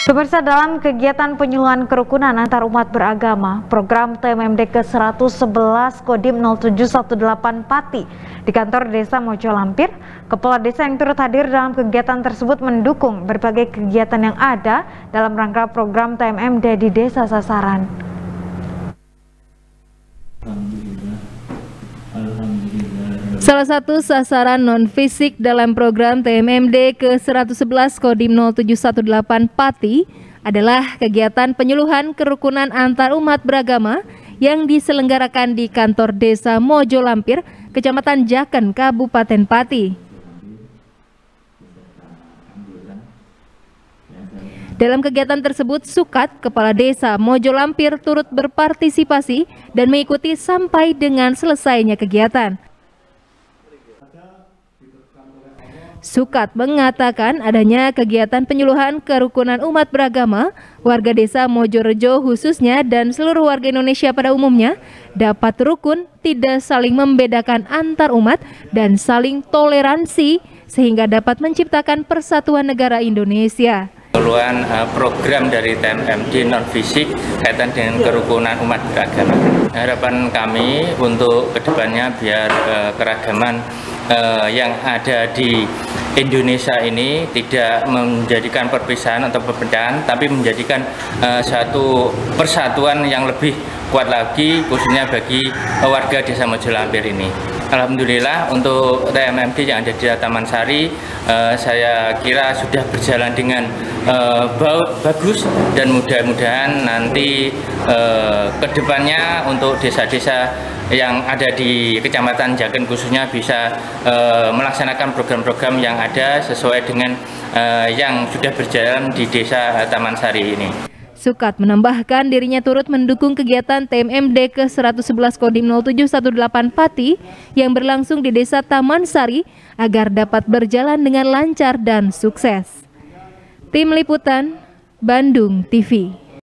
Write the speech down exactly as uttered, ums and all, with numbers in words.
Pemirsa, dalam kegiatan penyuluhan kerukunan antar umat beragama, program T M M D ke seratus sebelas Kodim nol tujuh satu delapan Pati di kantor desa Mojo Lampir, kepala desa yang turut hadir dalam kegiatan tersebut mendukung berbagai kegiatan yang ada dalam rangka program T M M D di desa sasaran. Salah satu sasaran non-fisik dalam program T M M D ke seratus sebelas Kodim nol tujuh satu delapan Pati adalah kegiatan penyuluhan kerukunan antar umat beragama yang diselenggarakan di kantor desa Mojo Lampir, Kecamatan Jaken, Kabupaten Pati. Dalam kegiatan tersebut, Sukat, Kepala Desa Mojo Lampir, turut berpartisipasi dan mengikuti sampai dengan selesainya kegiatan. Sukat mengatakan adanya kegiatan penyuluhan kerukunan umat beragama, warga desa Mojorejo khususnya dan seluruh warga Indonesia pada umumnya dapat rukun, tidak saling membedakan antar umat dan saling toleransi sehingga dapat menciptakan persatuan negara Indonesia. Penyuluhan program dari T M M D non fisik kaitan dengan kerukunan umat beragama. Harapan kami untuk kedepannya biar keragaman Uh, yang ada di Indonesia ini tidak menjadikan perpisahan atau perpecahan, tapi menjadikan uh, satu persatuan yang lebih kuat lagi, khususnya bagi uh, warga desa Mojo Lampir ini. Alhamdulillah untuk T M M D yang ada di Taman Sari, uh, saya kira sudah berjalan dengan uh, bagus dan mudah-mudahan nanti uh, kedepannya untuk desa-desa yang ada di Kecamatan Jaken khususnya bisa uh, melaksanakan program-program yang ada sesuai dengan uh, yang sudah berjalan di desa uh, Taman Sari ini. Sukat menambahkan dirinya turut mendukung kegiatan T M M D ke seratus sebelas Kodim nol tujuh satu delapan Pati yang berlangsung di desa Taman Sari agar dapat berjalan dengan lancar dan sukses. Tim Liputan, Bandung T V.